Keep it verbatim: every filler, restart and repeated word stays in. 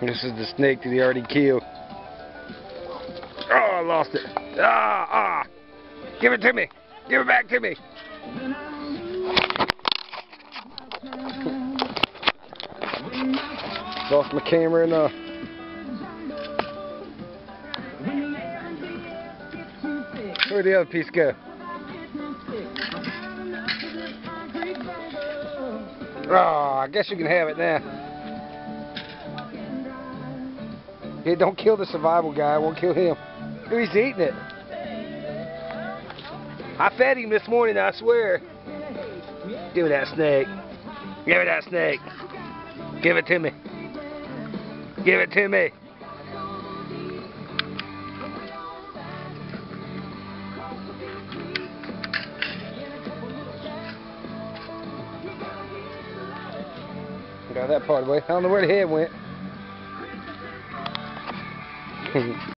This is the snake that he already killed. Oh, I lost it. Ah, ah. Give it to me. Give it back to me. Lost my camera and uh. Where'd the other piece go? Oh, I guess you can have it now. Hey, don't kill the survival guy. I won't kill him. Oh, he's eating it. I fed him this morning, I swear. Give me that snake. Give me that snake. Give it to me. Give it to me. Got that part away. I don't know where the head went.